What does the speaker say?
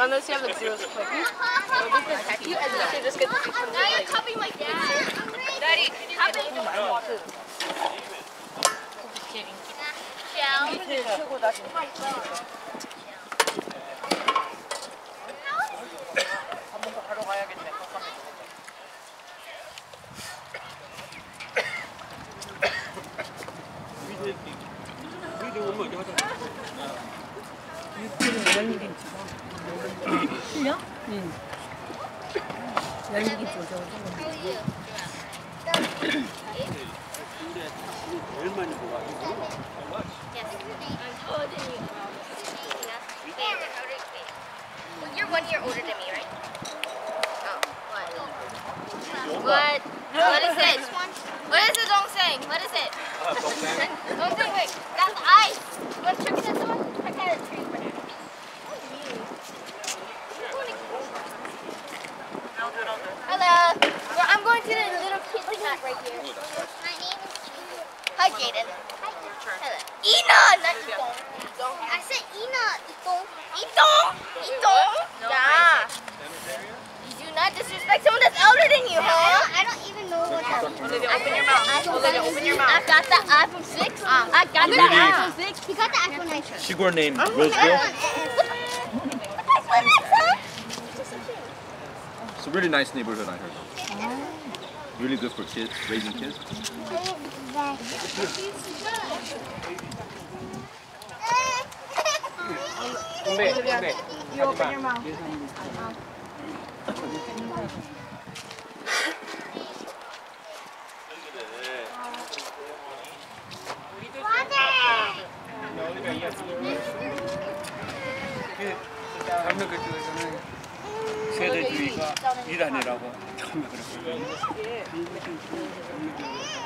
Unless you have the zero spike. Or we can attack you, and you can just get the people. Now you're copying my dad. Daddy, can you have it? Just kidding. Shell. 한번 더 하러 가야겠네. 틀려? 응. 연기기 조절. 제일 많이 보고 Yes. I'm older than you. Well, you're 1 year older than me, right? Oh, what? What? What is it? What is the dong saying? What is it? Dong saying, wait, that's ice. You want to check that someone? Check that tree. Hello. Well, I'm going to the little kid hut right here. My name is Jaden. Hi, Jaden. Hello. Ina, not Itong. I said Ina. Itong. Itong? Itong? Yeah. You do not disrespect someone that's older than you, huh? I don't even know what that is. Olivia, open your mouth. Olivia, open your mouth. I got the iPhone 6. I got the iPhone 6. He got the iPhone 9. 시골 네임 Roseville. It's a really nice neighborhood, I heard. Really good for kids, raising kids. 근데 You open your mouth. 다음에 그쪽에서는 세대주의가 일 아니라고 처음에 그랬거든요.